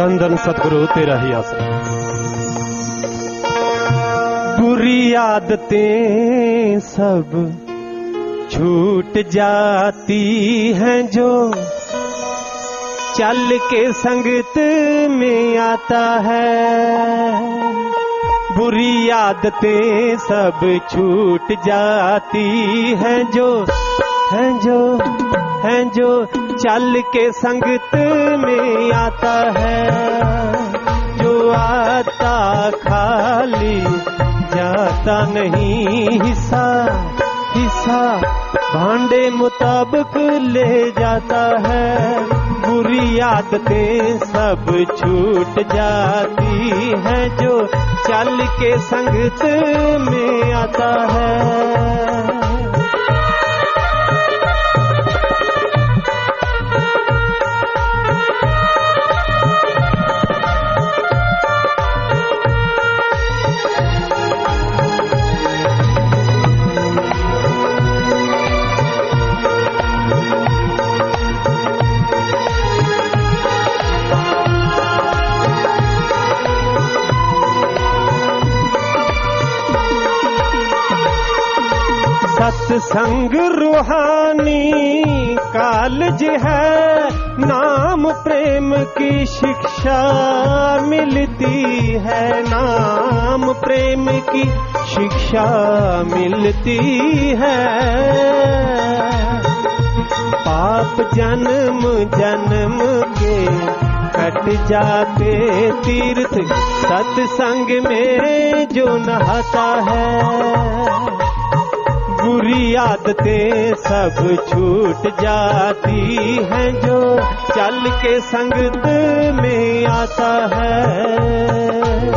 धन धन सतगुरु तेरा ही आसरा। बुरी आदतें सब छूट जाती हैं जो चल के संगत में आता है। बुरी आदतें सब छूट जाती हैं जो चल के संगत में आता है। जो आता खाली जाता नहीं, हिस्सा भांडे मुताबिक ले जाता है। बुरी आदतें सब छूट जाती हैं जो चल के संगत में आता है। सत्संग रूहानी कालज है, नाम प्रेम की शिक्षा मिलती है। नाम प्रेम की शिक्षा मिलती है। पाप जन्म जन्म के कट जाते तीर्थ, सत्संग में जो नहाता है। बुरी आदतें सब छूट जाती हैं जो चल के संगत में आता है।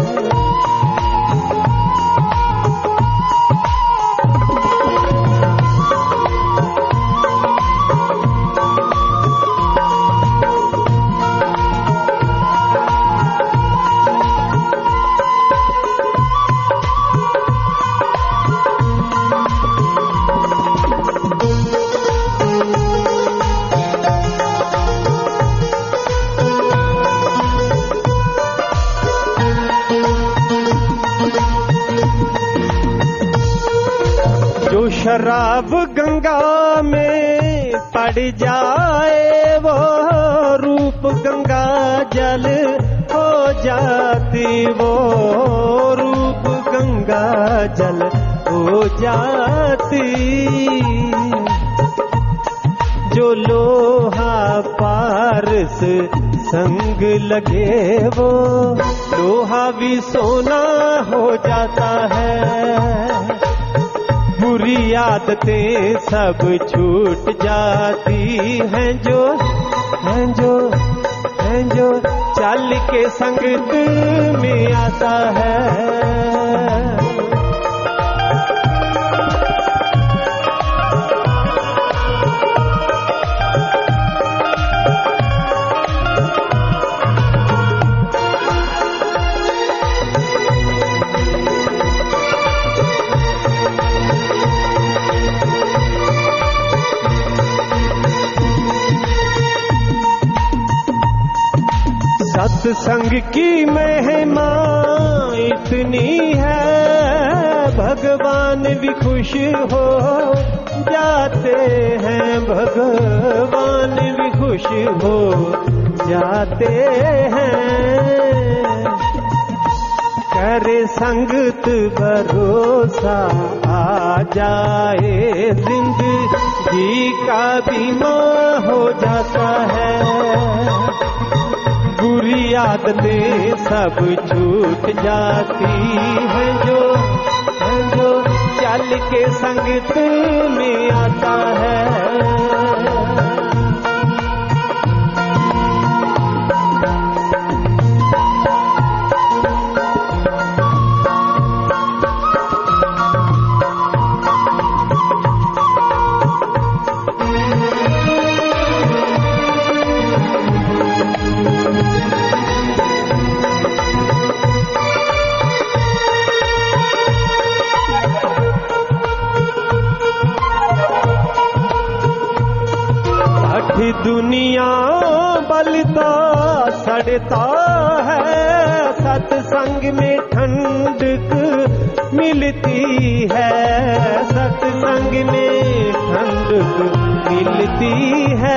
शराब गंगा में पड़ जाए वो रूप गंगा जल हो जाती। वो रूप गंगा जल हो जाती। जो लोहा पारस संग लगे वो लोहा भी सोना हो जाता है। बुरी आदतें सब छूट जाती हैं जो चल के संगत में आता है। सत्संग की महिमा इतनी है, भगवान भी खुश हो जाते हैं। भगवान भी खुश हो जाते हैं। करे संगत भरोसा आ जाए, जिंदगी का बीमा हो जाता है। बुरी आदतें सब छूट जाती हैं जो चल के संगत में आता है। बलता सड़ता है, सत्संग में ठंडक मिलती है, सत्संग में ठंडक मिलती है।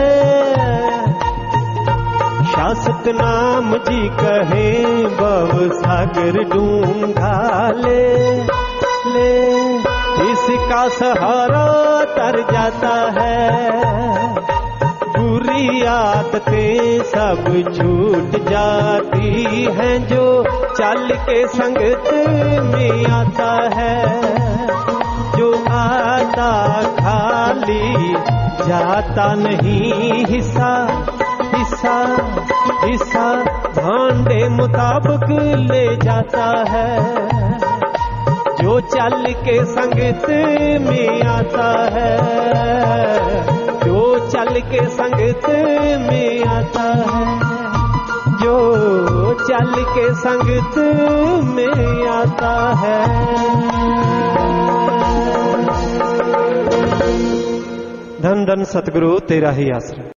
शासक नाम जी कहे भव सागर डूंघा ले इसका सहारा तर जाता है। बुरी आदतें सब छूट जाती हैं जो चल के संगत में आता है। जो आता खाली जाता नहीं, हिस्सा हिस्सा हिस्सा भांडे मुताबिक ले जाता है। जो चल के संगत में आता है, जो चल के संगत में आता है, जो चल के संगत में आता है। धन धन सतगुरु तेरा ही आश्रय।